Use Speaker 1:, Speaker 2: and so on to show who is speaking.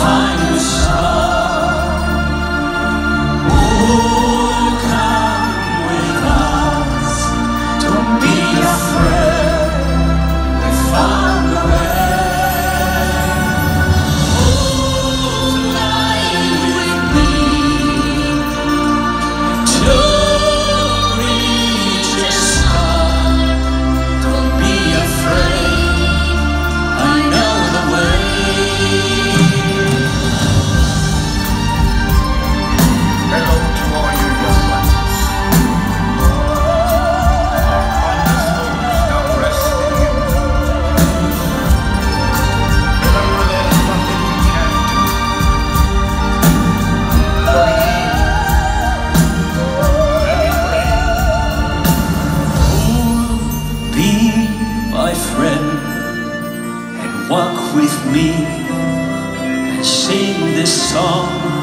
Speaker 1: find a star. Oh, come with us, don't be afraid, we found a way. Oh, fly with me to reach the star. Don't be afraid, I know the way.
Speaker 2: Hello to all you young ones. Our fondest hopes now rest in you. Remember, there's nothing you can't do. Believe,
Speaker 1: Be my friend and walk with me and sing this song